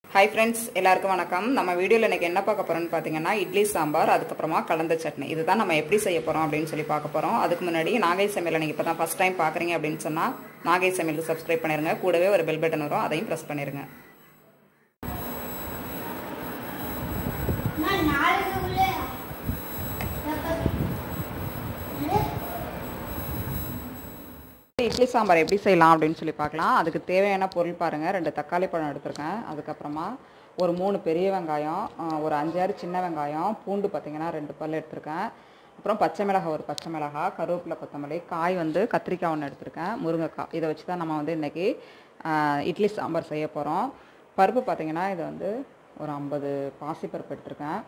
Hi friends, எல்லாருக்கும் வணக்கம். நம்ம வீடியோல இன்னைக்கு என்ன பார்க்க போறோம்னு பாத்தீங்கன்னா இட்லி சாம்பார் அதுக்கு அப்புறமா கலந்த சட்னி. இதுதான் நம்ம எப்படி செய்ய போறோம் அப்படினு சொல்லி பார்க்க போறோம். அதுக்கு முன்னாடி நாகை சமையலை நீங்க இப்பதான் ஃபர்ஸ்ட் டைம் பார்க்கறீங்க அப்படினு சொன்னா நாகை சமையலுக்கு Subscribe பண்ணிருங்க. கூடவே ஒரு பெல் பட்டன் வரும். அதையும் பிரஸ் பண்ணிருங்க. இட்லி சாம்பார் எப்படி செய்யலாம் அப்படினு சொல்லி பார்க்கலாம். அதுக்கு தேவையான பொருள் பாருங்க. 2 தக்காளி பழம் எடுத்துர்க்கேன். அதுக்கு அப்புறமா ஒரு 3 பெரிய வெங்காயம், ஒரு 5-6 சின்ன வெங்காயம், பூண்டு பாத்தீங்கன்னா 2 பல் எடுத்துர்க்கேன். அப்புறம் பச்சை மிளகாய் ஒரு பச்சை மிளகாய், கருவேப்பிலை, கொத்தமல்லி, காய் வந்து கத்திரிக்காய் ஒன்று எடுத்துர்க்கேன், முருங்கைக்காய். இதை வச்சு தான் நம்ம வந்து இன்னைக்கு இட்லி சாம்பார் செய்ய போறோம். பருப்பு பாத்தீங்கன்னா இது வந்து ஒரு 50 பாசிப்பருப்பு எடுத்துர்க்கேன்.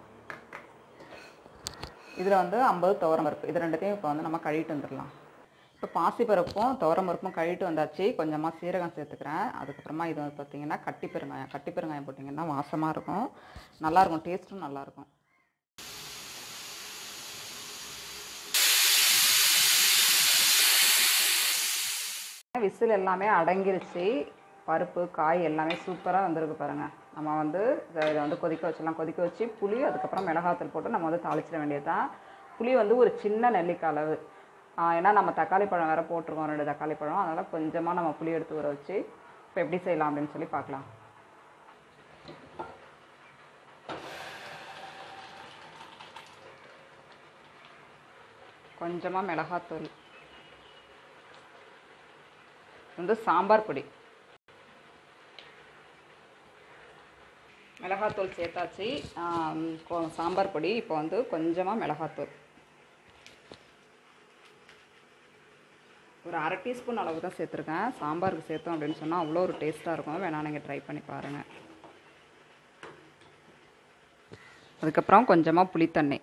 இதுல வந்து 50 துவரம் பருப்பு. இது ரெண்டுத்தையும் இப்போ வந்து நம்ம கழுவிட்டு வந்துடலாம். இப்போ பாசிப்பருப்பும் துவரம் பருப்பும் கழுவிட்டு வந்தாச்சு. கொஞ்சமாக சீரகம் சேர்த்துக்கிறேன். அதுக்கப்புறமா இது வந்து பார்த்தீங்கன்னா கட்டி பெருங்காயம் போட்டிங்கன்னா வாசமாக இருக்கும், நல்லாயிருக்கும், டேஸ்ட்டும் நல்லாயிருக்கும். விசில் எல்லாமே அடங்கிருச்சு. பருப்பு காய் எல்லாமே சூப்பராக வந்திருக்கு பாருங்கள். நம்ம வந்து இதை வந்து கொதிக்க வச்சிடலாம். கொதிக்க வச்சு புளி அதுக்கப்புறம் மிளகாத்தூள் போட்டு நம்ம வந்து தாளிச்சிட வேண்டியது தான். புளி வந்து ஒரு சின்ன நெல்லிக்காய் அளவு. ஏன்னா நம்ம தக்காளி பழம் வேறு போட்டிருக்கோம், 2 தக்காளி பழம். அதனால் கொஞ்சமாக நம்ம புளி எடுத்து ஊற வச்சு இப்போ எப்படி செய்யலாம் அப்படின்னு சொல்லி பார்க்கலாம். கொஞ்சமாக மிளகாத்தூள், வந்து சாம்பார் பொடி, மிளகாத்தூள் சேர்த்தாச்சு. சாம்பார் பொடி இப்போ வந்து கொஞ்சமாக மிளகாத்தூள், ஒரு 1/2 டீஸ்பூன் அளவு தான் சேர்த்துருக்கேன். சாம்பாருக்கு சேர்த்தோம் அப்படின்னு சொன்னால் அவ்வளோ ஒரு டேஸ்ட்டாக இருக்கும். வேணா நீங்கள் ட்ரை பண்ணி பாருங்கள். அதுக்கப்புறம் கொஞ்சமாக புளித்தண்ணி,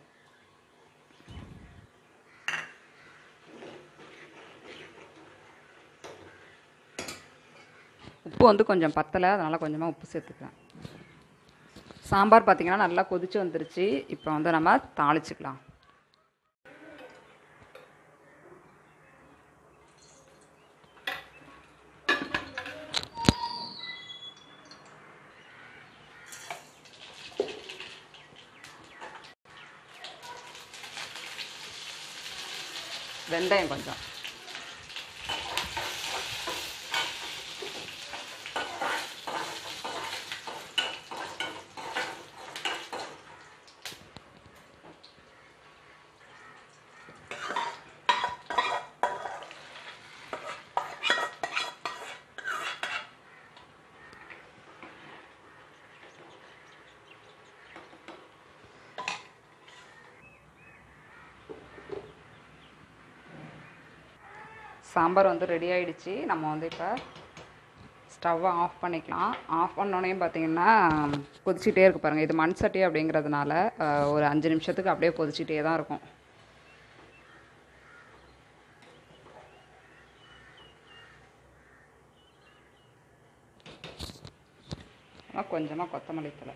உப்பு வந்து கொஞ்சம் பத்தலை, அதனால் கொஞ்சமாக உப்பு சேர்த்துக்கிறேன். சாம்பார் பார்த்திங்கன்னா நல்லா கொதிச்சு வந்துருச்சு. இப்போ வந்து நம்ம தாளிச்சுக்கலாம். வெந்தயம் கொஞ்சம், சாம்பார் வந்து ரெடி ஆகிடுச்சு. நம்ம வந்து இப்போ ஸ்டவ்வை ஆஃப் பண்ணிக்கலாம். ஆஃப் பண்ணோன்னே பார்த்திங்கன்னா கொதிச்சிட்டே இருக்குது பாருங்கள். இது மண் சட்டி அப்படிங்கிறதுனால ஒரு 5 நிமிஷத்துக்கு அப்படியே கொதிச்சிட்டே தான் இருக்கும். கொஞ்சமாக கொத்தமல்லி தழை,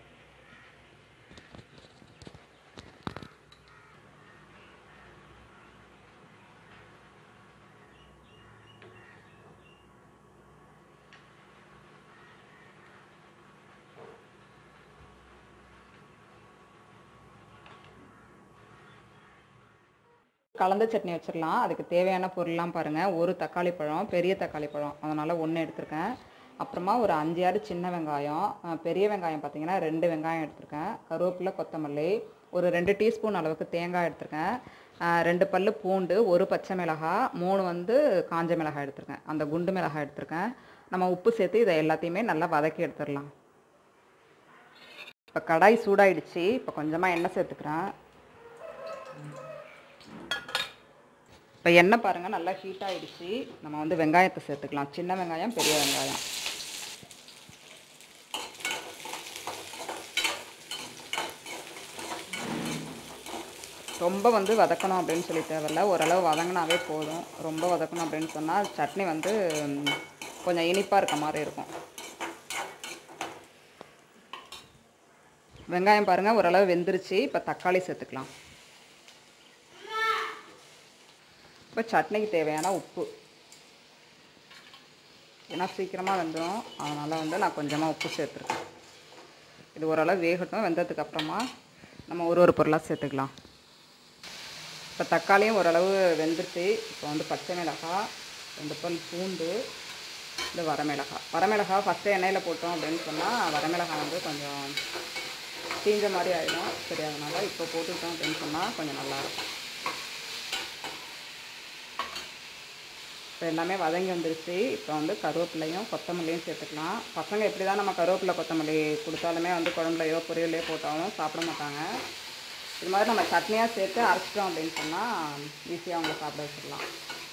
கலந்த சட்னி வச்சிடலாம். அதுக்கு தேவையான பொருள்லாம் பாருங்கள். ஒரு தக்காளி பழம், பெரிய தக்காளி பழம், அதனால் 1 எடுத்துருக்கேன். அப்புறமா ஒரு 5-6 சின்ன வெங்காயம், பெரிய வெங்காயம் பார்த்திங்கன்னா 2 வெங்காயம் எடுத்துருக்கேன். கருவேப்பிலை, கொத்தமல்லி, ஒரு 2 டீஸ்பூன் அளவுக்கு தேங்காய் எடுத்துருக்கேன். 2 பல் பூண்டு, ஒரு பச்சை மிளகாய், 3 வந்து காஞ்ச மிளகாய் எடுத்துருக்கேன். அந்த குண்டு மிளகாய் எடுத்துருக்கேன். நம்ம உப்பு சேர்த்து இதை எல்லாத்தையுமே நல்லா வதக்கி எடுத்துடலாம். இப்போ கடாய் சூடாயிடுச்சு. இப்போ கொஞ்சமாக எண்ணெய் சேர்த்துக்கிறேன். இப்போ எண்ணெய் பாருங்கள் நல்லா ஹீட் ஆகிடுச்சு. நம்ம வந்து வெங்காயத்தை சேர்த்துக்கலாம். சின்ன வெங்காயம், பெரிய வெங்காயம். ரொம்ப வந்து வதக்கணும் அப்படின்னு சொல்லி தேவையில்ல, ஓரளவு வதங்கினாவே போதும். ரொம்ப வதக்கணும் அப்படின்னு சொன்னால் சட்னி வந்து கொஞ்சம் இனிப்பாக இருக்க மாதிரி இருக்கும். வெங்காயம் பாருங்கள் ஓரளவு வெந்துருச்சு. இப்போ தக்காளி சேர்த்துக்கலாம். இப்போ சட்னிக்கு தேவையான உப்பு, ஏன்னா சீக்கிரமாக வெந்துடும், அதனால் வந்து நான் கொஞ்சமாக உப்பு சேர்த்துருக்கேன். இது ஓரளவு வேகட்டும். வெந்ததுக்கு அப்புறமா நம்ம ஒரு ஒரு பொருளாக சேர்த்துக்கலாம். இப்போ தக்காளியும் ஓரளவு வெந்துட்டு, இப்போ வந்து பச்சை மிளகாய், 2 பல் பூண்டு, இந்த வரமிளகாய் ஃபஸ்ட்டு எண்ணெயில் போட்டோம் அப்படின்னு சொன்னால் வரமிளகாய் வந்து கொஞ்சம் தீஞ்ச மாதிரி ஆகிடும். சரி, அதனால் இப்போ போட்டுட்டோம் அப்படின்னு சொன்னால் கொஞ்சம் நல்லாயிருக்கும். இப்போ எல்லாமே வதங்கி வந்துருச்சு. இப்போ வந்து கருவேப்பிலையும் கொத்தமல்லியும் சேர்த்துக்கலாம். பசங்க எப்படி தான் நம்ம கருவேப்பிலை கொத்தமல்லி கொடுத்தாலுமே வந்து குழம்புலையோ பொரியலையோ போட்டாலும் சாப்பிட மாட்டாங்க. இது மாதிரி நம்ம சட்னியாக சேர்த்து அரைச்சிட்டோம் அப்படின்னு சொன்னால் ஈஸியாக அவங்கள சாப்பிட வச்சிடலாம்.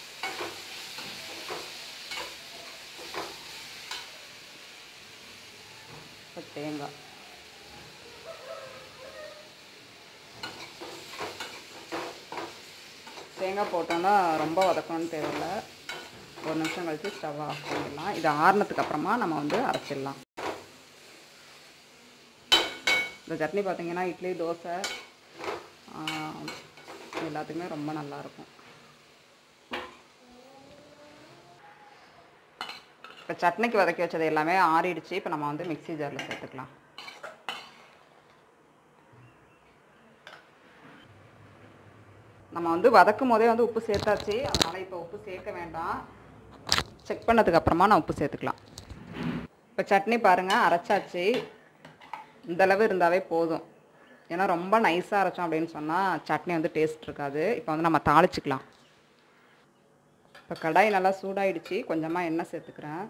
இப்போ தேங்காய் போட்டோன்னா ரொம்ப வதக்கணும்னு தேவையில்லை. ஒரு நிமிஷம் கழித்து ஸ்டவ் ஆஃப் பண்ணிடலாம். இது ஆறுனதுக்கு அப்புறமா நம்ம வந்து அரைச்சிடலாம். இந்த சட்னி பார்த்திங்கன்னா இட்லி, தோசை எல்லாத்துக்குமே ரொம்ப நல்லாயிருக்கும். இப்போ சட்னிக்கு வதக்கி வச்சது எல்லாமே ஆறிடுச்சு. இப்போ நம்ம வந்து மிக்ஸி ஜாரில் சேர்த்துக்கலாம். நம்ம வந்து வதக்கும் போதே வந்து உப்பு சேர்த்தாச்சு. அதனால் இப்போ உப்பு சேர்க்க வேண்டாம். செக் பண்ணதுக்கப்புறமா நான் உப்பு சேர்த்துக்கலாம். இப்போ சட்னி பாருங்கள், அரைச்சாச்சு. இந்தளவு இருந்தாவே போதும். ஏன்னா ரொம்ப நைஸாக அரைச்சோம் அப்படின்னு சொன்னால் சட்னி வந்து டேஸ்ட் இருக்காது. இப்போ வந்து நம்ம தாளிச்சிக்கலாம். இப்போ கடாய் நல்லா சூடாயிடுச்சு. கொஞ்சமாக எண்ணெய் சேர்த்துக்கிறேன்.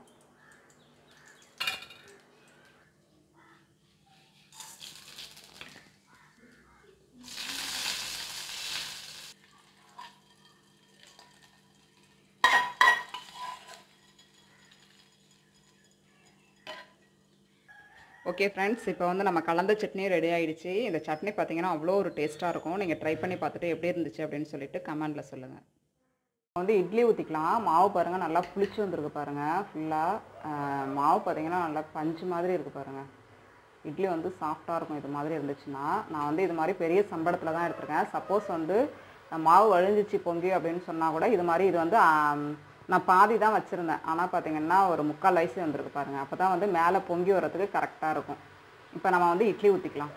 ஓகே ஃப்ரெண்ட்ஸ், இப்போ வந்து நம்ம கலந்த சட்னி ரெடி ஆகிடுச்சு. இந்த சட்னி பார்த்திங்கன்னா அவ்வளோ ஒரு டேஸ்ட்டாக இருக்கும். நீங்கள் ட்ரை பண்ணி பார்த்துட்டு எப்படி இருந்துச்சு அப்படின்னு சொல்லிட்டு கமெண்டில் சொல்லுங்கள். வந்து இட்லி ஊற்றிக்கலாம். மாவு பாருங்கள், நல்லா புளிச்சு வந்துருக்கு பாருங்கள். ஃபுல்லாக மாவு பார்த்திங்கன்னா நல்லா பஞ்சு மாதிரி இருக்குது பாருங்கள். இட்லி வந்து சாஃப்டாக இருக்கும். இது மாதிரி இருந்துச்சுன்னா நான் வந்து இது மாதிரி பெரிய சம்பளத்தில் தான் எடுத்துருக்கேன். சப்போஸ் வந்து மாவு வழிஞ்சிச்சு பொங்கி அப்படின்னு சொன்னால் கூட இது மாதிரி இது வந்து நான் பாதி தான் வச்சுருந்தேன். ஆனால் பார்த்திங்கன்னா ஒரு 3/4 வயசு வந்துருக்கு பாருங்கள். அப்போ தான் வந்து மேலே பொங்கி வரத்துக்கு கரெக்டாக இருக்கும். இப்போ நம்ம வந்து இட்லி ஊற்றிக்கலாம்.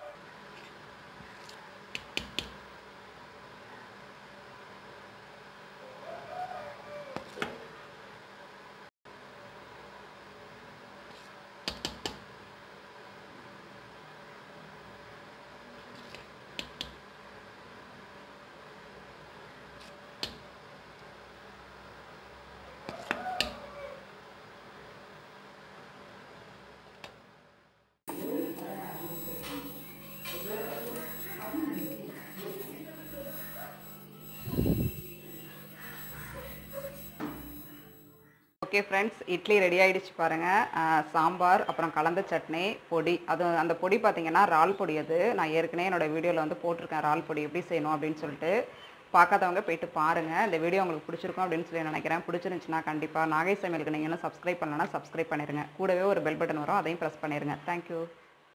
ஓகே ஃப்ரெண்ட்ஸ், இட்லி ரெடி ஆகிடுச்சு பாருங்கள். சாம்பார், அப்புறம் கலந்த சட்னி, பொடி. அந்த பொடி பார்த்திங்கன்னா இறால் பொடி. அது நான் ஏற்கனவே என்னோடய வீடியோவில் வந்து போட்டிருக்கேன். இறால் பொடி எப்படி செய்யணும் அப்படின்னு சொல்லிட்டு பார்க்காதவங்க போய்ட்டு பாருங்கள். இந்த வீடியோ உங்களுக்கு பிடிச்சிருக்கும் அப்படின்னு சொல்லி நினைக்கிறேன். பிடிச்சிருந்துச்சுன்னா கண்டிப்பாக நாகை சமையலுக்கு நீங்கள் இன்னும் சப்ஸ்கிரைப் பண்ணலன்னா சப்ஸ்கிரைப் பண்ணிடுங்க. கூடவே ஒரு பெல் பட்டன் வரும், அதையும் ப்ரெஸ் பண்ணிடுங்க. தேங்க்யூ.